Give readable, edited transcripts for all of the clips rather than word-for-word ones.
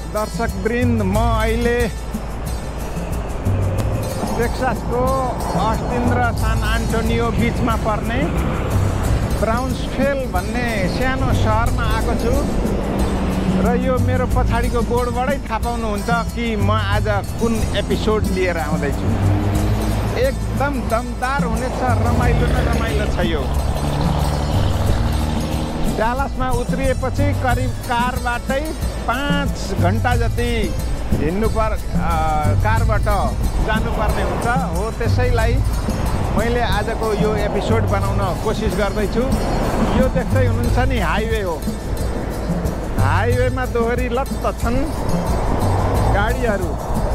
दर्शकवृन्द, म अहिले टेक्सासको अस्टिन र सान एन्टोनियो बिचमा पर्ने ब्राउन्सभिल भन्ने सानो सहरमा आएको छु र यो मेरो पछाडिको बोर्डबाटै थाहा पाउनुहुन्छ कि म आज कुन एपिसोड लिएर आउँदैछु। एकदम दमदार हुनेछ, रमाइलो न रमाइलो छ यो। डालसमा उत्रिएपछि करिब कारबाटै 5 घन्टा जति कारबाट जानुपर्ने हुन्छ हो। त्यसैलाई मैले आजको यो एपिसोड बनाउन कोसिस गर्दैछु। यो देख्दै हुनुहुन्छ नि, हाइवे हो। हाइवेमा दोहोरी लत्त छन् गाडीहरू।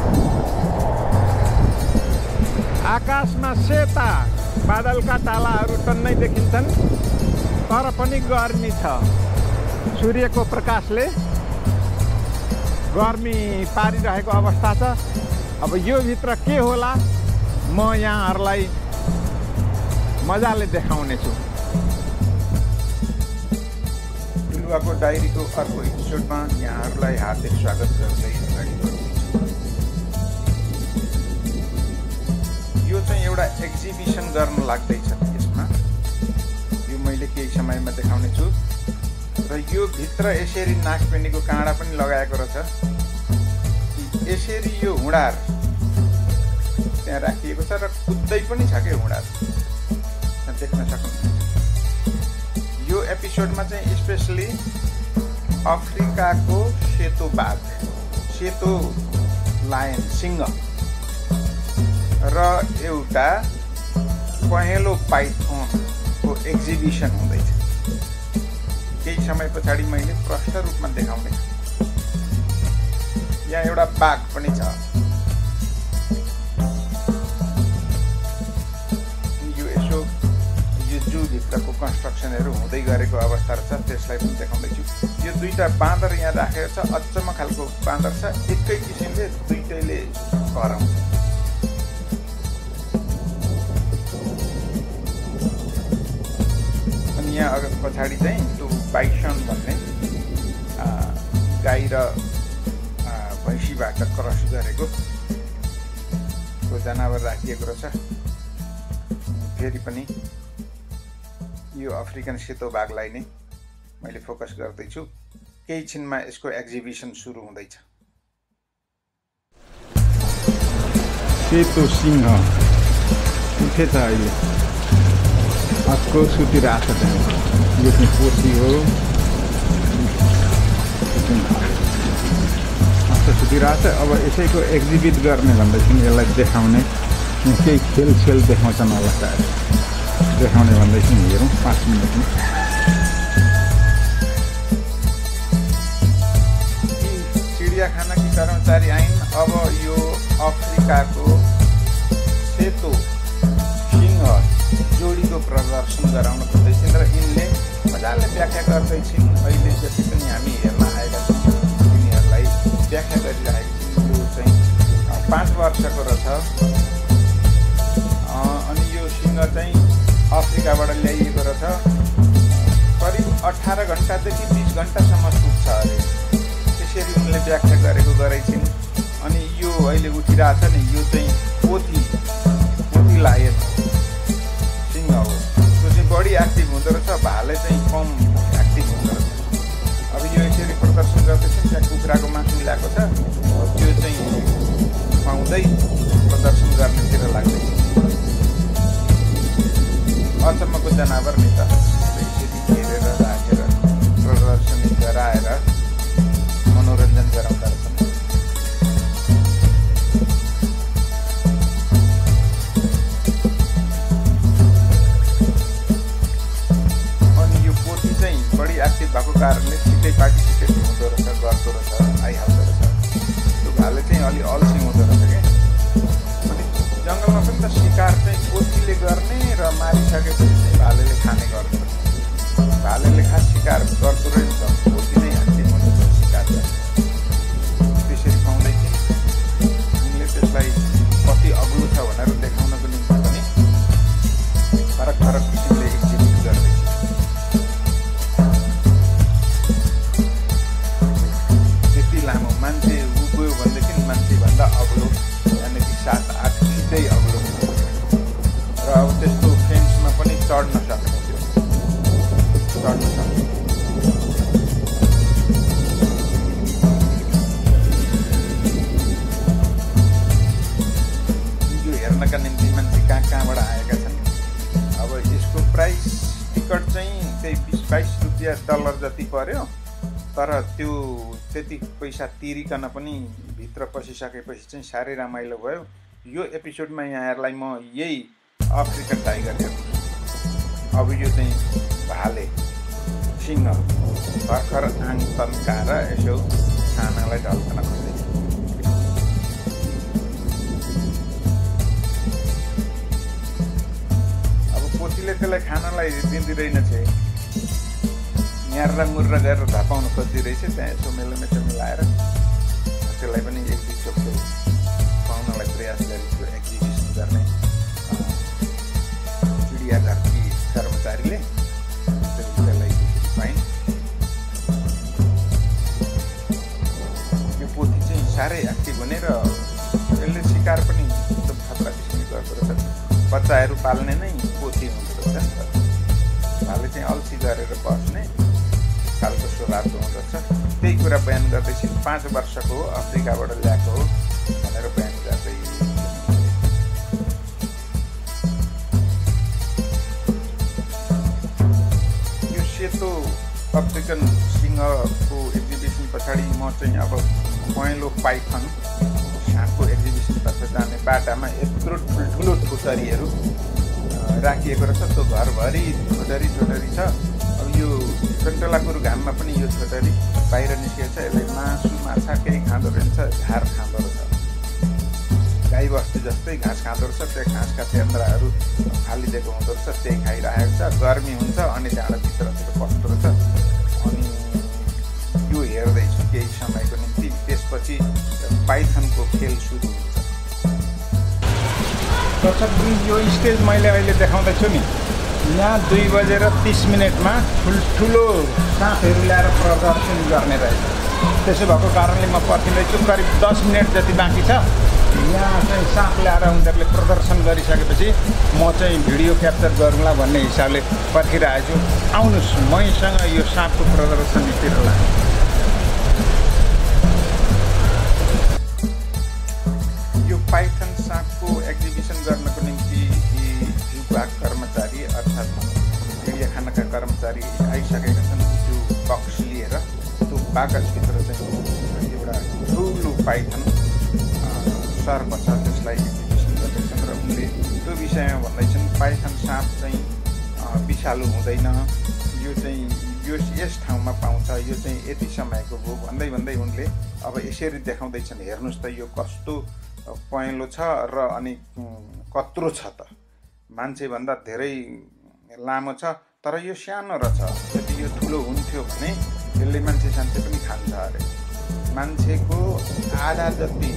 आकाशमा सेता बादलका टालाहरू टन्नै देखिन्छन्, तर पनि गर्मी छ। सूर्यको प्रकाशले गर्मी पारिरहेको अवस्था छ। अब यो भित्र के होला म यहाँहरूलाई मजाले देखाउने छु। बिलुवाको डायरीको अर्को एपिसोडमा यहाँहरूलाई हार्दिक स्वागत गर्दै अगाडि बढ्दैछु। यो चाहिँ एउटा एक्जिबिसन गर्न लाग्दैछ यसमा। यो मैले केही समयमा देखाउने छु। र यो भित्र यसरी नाकपेनीको काँडा पनि लगाएको रहेछ। यसरी यो हुँडार त्यहाँ राखिएको छ र कुद्दै पनि छ के हुँडार, देख्न सक्नुहुन्छ। यो एपिसोडमा चाहिँ स्पेसली अफ्रिकाको सेतो बाघ, सेतो लायन, सिंह र एउटा पहेँलो पाइथनको एक्जिबिसन हुँदैछ। केही समय पछाडि मैले प्रष्ट रूपमा देखाउने। यहाँ एउटा बाघ पनि छ। यो यसो यो जूभित्रको कन्स्ट्रक्सनहरू हुँदै गरेको अवस्था रहेछ, त्यसलाई पनि देखाउँदैछु। यो दुईवटा बाँदर यहाँ राखेको छ, अचम्म खालको बाँदर छ। एकै किसिमले दुईटैले कराउँछ। अनि यहाँ अगाडि पछाडि चाहिँ त्यो बाइसन भन्ने गाई र भैँसीबाट क्रस गरेको जनावर राखिएको रहेछ। फेरि पनि यो अफ्रिकन सेतो बाघलाई नै मैले फोकस गर्दैछु। केही छिनमा यसको एक्जिबिसन सुरु हुँदैछ। सेतो सिंह उठेछ अहिले, अर्को सुतिरहेको छ। यो चाहिँ पोथी हो, सुतिरहेको छ। अब यसैको एक्जिबिट गर्ने भन्दैछु, यसलाई देखाउने। केही खेल देखाउँछन् होला सायद, देखाउने भन्दैछु। हेरौँ 5 मिनटमा। चिडियाखानाकी कर्मचारी आइन्। अब यो अफ्रिकाको सेतो सिंह जोडीको प्रदर्शन गराउन खोज्दैछन् र यिनले मजाले व्याख्या गर्दैछन्। अहिले जति पनि हामी हेर्न आएका छौँ तिनीहरूलाई व्याख्या गरिरहेको छौँ। यो चाहिँ 5 वर्षको रहेछ। अनि यो सिंह चाहिँ अफ्रिकाबाट ल्याइएको रहेछ। करिब 18 घन्टादेखि 20 घन्टासम्म सुत्छ अरे, त्यसरी उनले व्याख्या गरेछन्। अनि यो अहिले उठिरहेछ नि, यो चाहिँ पोथी लायन सिंह हो। त्यो चाहिँ बढी एक्टिभ हुँदो रहेछ, भाले चाहिँ कम एक्टिभ हुँदो रहेछ। अब यो यसरी प्रदर्शन गर्दैछन्। त्यहाँ कुखुराको मासु ल्याएको छ, त्यो चाहिँ खुवाउँदै प्रदर्शन गर्नेतिर लाग्दैछ। अचम्मको जनावर नि त, यसरी हेरेर राखेर प्रदर्शनी गराएर मनोरञ्जन गराउँदा रहेछन्। अनि यो पोथी चाहिँ बढी एक्टिभ भएको कारणले छिटै पार्टिसिपेट हुँदो रहेछ, गर्दो रहेछ, आइहाल्दो रहेछ। त्यो भाले चाहिँ अलि अल्छी हुँदो रहेछ क्या। अनि जङ्गलमा पनि त शिकार चाहिँ पोथीले गर्ने र मारिसकेपछि चाहिँ भालेले खाने गर्दो रहेछ। भालेले खास शिकार गर्दो रहेछ, पोथी नै एक्टिभ हुँदो रहेछ शिकार। त्यसरी खुवाउँदैछन्। उनले त्यसलाई कति अग्लो छ भनेर देखाउनको निम्ति पनि फरक किसिमले एक्जिबिट गर्दैछ। त्यति लामो मान्छे तर त्यो त्यति पैसा तिरिकन पनि भित्र पसिसकेपछि चाहिँ साह्रै रमाइलो भयो। यो एपिसोडमा यहाँहरूलाई म यही अफ्रिकन टाइगर हेर्छु। अब यो चाहिँ भाले सिंह भर्खर आङ तन्काएर यसो खानालाई ढल्कन खोज्दैछ। अब पोथीले त्यसलाई खानालाई दिँदैन छ, न्यार्रा मुर्रा गरेर धपाउन खोज्दै रहेछ। त्यहाँ यसो मेलोमेसो मिलाएर त्यसलाई पनि एक दुई चोटो पाउनलाई प्रयास गरेको एक्जिबिसन गर्ने चिडियाघरकी कर्मचारीले त्यसलाई पाइन्। यो पोथी चाहिँ साह्रै एक्टिभ हुने र यसले शिकार पनि एकदम खतरा किसिमले गर्दो रहेछ। बच्चाहरू पाल्ने नै पोथी हुँदो रहेछ नि त। भाले चाहिँ अल्छी गरेर बस्ने खालको स्वभावको हुँदो रहेछ। त्यही कुरा बयान गर्दैछन्। 5 वर्षको हो, अफ्रिकाबाट ल्याएको हो भनेर बयान गर्दै। यो सेतो अफ्रिकन सिंहको एक्जिबिसन पछाडि म चाहिँ अब पहेँलो पाइथन साँपको एक्जिबिसनतर्फ जाने बाटामा यत्रो ठुल्ठुलो ठोटरीहरू राखिएको रहेछ। त्यो घरभरि छोटरी छ। अब यो कन्टलापुर घाममा पनि यो छोटरी बाहिर निस्केको छ। यसले मासु माछा केही खाँदो रहेछ, झार खाँदो रहेछ। गाई बस्तु जस्तै घाँस खाँदो रहेछ। त्यो घाँसका तेन्द्राहरू फालिदिएको हुँदो रहेछ, त्यही खाइरहेको छ। गर्मी हुन्छ अनि त्यहाँबाट भित्रतिर पस्दो रहेछ। अनि यो हेर्दैछु केही समयको निम्ति। त्यसपछि पाइथनको खेल सुरु हुन्छ। दर्शकबिन, यो स्टेज मैले अहिले देखाउँदैछु नि, यहाँ 2:30 ठुल्ठुलो साँपहरू ल्याएर प्रदर्शन गर्ने रहेछ। त्यसो भएको कारणले म पर्खिँदैछु। करिब 10 मिनट जति बाँकी छ। यहाँ चाहिँ साँप ल्याएर उनीहरूले प्रदर्शन गरिसकेपछि म चाहिँ भिडियो क्याप्चर गरौँला भन्ने हिसाबले पर्खिरहेको छु। आउनुहोस् मैसँग यो साँपको प्रदर्शनीतिर लाग्छ। यो पाइथन साँपको एक्जिबिसन गर्नको निम्ति विभाग कर्मचारी अर्थात् चिडियाखानाका कर्मचारी आइसकेका छन्। त्यो बक्स लिएर त्यो बाकसभित्र चाहिँ एउटा ठुलो पाइथन सर्प छ, त्यसलाई एक्जिबिसन गर्दैछन्। र उनले त्यो विषयमा भन्दैछन् पाइथन साँप चाहिँ विषालु हुँदैन, यो चाहिँ यस ठाउँमा पाउँछ, यो चाहिँ यति समयको हो भन्दै उनले अब यसरी देखाउँदैछन्। हेर्नुहोस् त यो कस्तो पहेँलो छ र अनि कत्रो छ त। मान्छेभन्दा धेरै लामो छ, तर यो सानो रहेछ। यदि यो ठुलो हुन्थ्यो भने यसले मान्छे पनि खान्छ अरे। मान्छेको आधा जति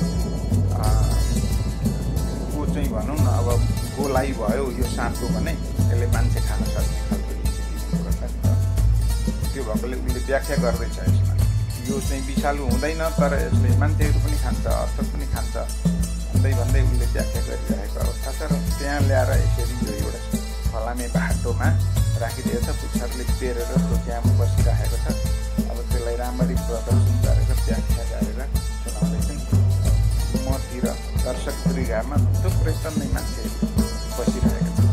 को चाहिँ भनौँ न अब गोलाइ भयो यो साँपको भने यसले मान्छे खान सक्ने खालको स्थिति रहेछ नि त। त्यो भएकोले उसले व्याख्या गर्दैछ यसमा। यो चाहिँ विषालु हुँदैन, तर यसले मान्छेहरू पनि खान्छ, अर्थक पनि खान्छ भन्दै उसले व्याख्या गरिरहेको अवस्था छ। र त्यहाँ ल्याएर यसरी यो एउटा फलामे बाटोमा राखिदिएको छ। पुच्छरले पेरेर त्यो त्यहाँ बसिरहेको छ। अब त्यसलाई राम्ररी प्रदर्शन गरेर व्याख्या गरेर सुनाउँदैछन्। मतिर दर्शक दृगामा थुप्रै टन्नै मान्छेहरू बसिरहेका छन्।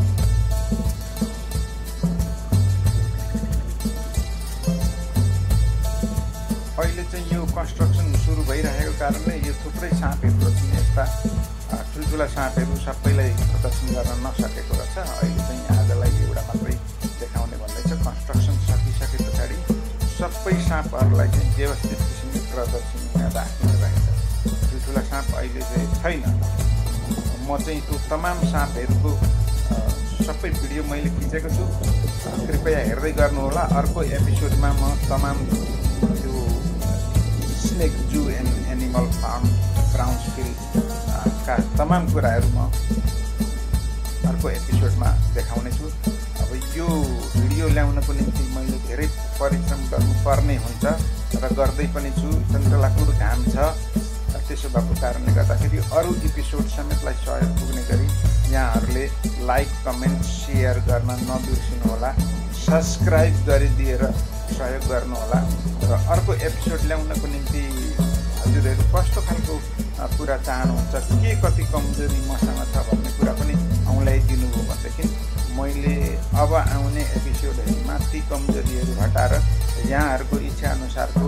अहिले चाहिँ यो कन्स्ट्रक्सन सुरु भइरहेको कारणले यो थुप्रै साँपहरू छन्। यस्ता ठुल्ठुला साँपहरू सबैलाई प्रदर्शन गर्न नसकेको रहेछ। अहिले चाहिँ आजलाई एउटा मात्रै देखाउने भन्दैछ। कन्स्ट्रक्सन सकिसके पछाडि सबै साँपहरूलाई चाहिँ व्यवस्थित किसिमले प्रदर्शनीमा राखिने रहेछ। ठुल्ठुला साँप अहिले चाहिँ छैन। म चाहिँ त्यो तमाम साँपहरूको सबै भिडियो मैले खिचेको छु। कृपया हेर्दै गर्नुहोला। अर्को एपिसोडमा म तमाम त्यो snake zoo and animal farm Brownsville का तमाम कुराहरू म अर्को एपिसोडमा देखाउने छु। अब यो भिडियो ल्याउनको निम्ति मैले धेरै परिश्रम गर्नुपर्ने हुन्छ र गर्दै पनि छु। कन्टलापुर घाम छ। त्यसो भएको कारणले गर्दाखेरि अरू एपिसोड समेतलाई सहयोग पुग्ने गरी यहाँहरूले लाइक, कमेन्ट, सेयर गर्न नबिर्सिनुहोला। सब्सक्राइब गरिदिएर सहयोग गर्नुहोला। र अर्को एपिसोड ल्याउनको निम्ति हजुरहरू कस्तो खालको कुरा चाहनुहुन्छ, के कति कमजोरी मसँग छ भन्ने कुरा पनि औँल्याइदिनु हो भनेदेखि म मैले अब आउने एपिसोडहरूमा ती कमजोरीहरू हटाएर यहाँहरूको इच्छा अनुसारको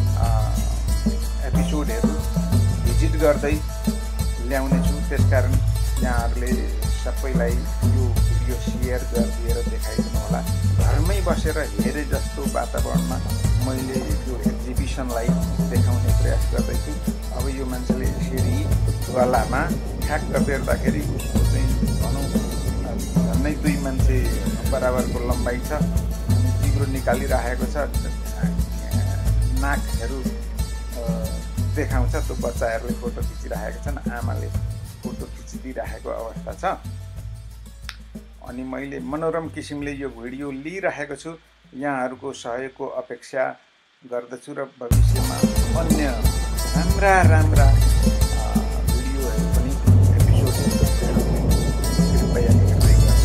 एपिसोडहरू भिजिट गर्दै ल्याउने छु। त्यसकारण यहाँहरूले सबैलाई यो भिडियो सेयर गरिदिएर देखाइदिनु होला। घरमै बसेर हेरे जस्तो वातावरणमा मैले यो एक्जिबिसनलाई देखाउने प्रयास गर्दैछु। अब यो मान्छेले यसरी गलामा ठ्याक्क बेर्दाखेरि उसको चाहिँ भनौँ झन्डै 2 मान्छे बराबरको लम्बाइ छ, अनि जिब्रो निकालिराखेको छ, नाकहरू देखाउँछ। त्यो बच्चाहरूले फोटो खिचिराखेका छन्, आमाले फोटो खिचिदिइराखेको अवस्था छ। अनि मैले मनोरम किसिमले यो भिडियो लिइराखेको छु। यहाँहरूको सहयोगको अपेक्षा गर्दछु र भविष्यमा अन्य राम्रा भिडियोहरू पनि एपिसोडहरू कृपया हेर्दै गर्नु।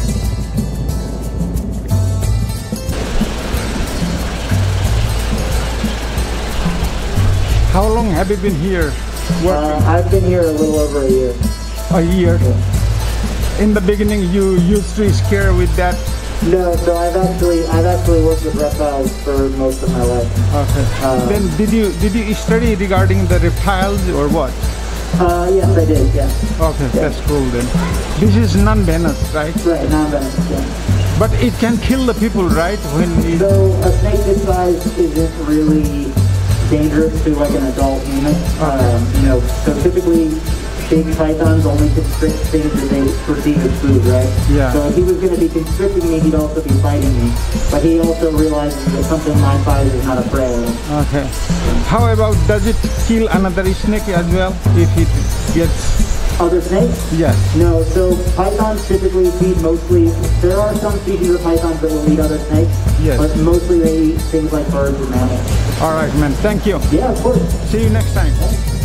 How long have you been here working? I've been here a little over a year. A year? In the beginning you used to scare with that? No, so I've actually worked with reptiles for most of my life. Okay. Then did you study regarding the reptiles or what? Yes, I did, yeah. Okay, yeah. That's cool then. This is non-venomous, right? Right, non-venomous, yeah. But it can kill the people, right? So a snake this size isn't really dangerous to like an adult human. So typically big pythons only constrict things that they perceive as food, right? Yeah. So if he was going to be constricting me, he'd also be fighting me. But he also realizes that something 9'5" is not a prey. Okay. How about, does it kill another snake as well if it gets... Other snakes? Yes. No, so pythons typically feed mostly, there are some species of pythons that will eat other snakes, yes, but mostly they eat things like birds and mammals. Alright man, thank you. Yeah, of course. See you next time.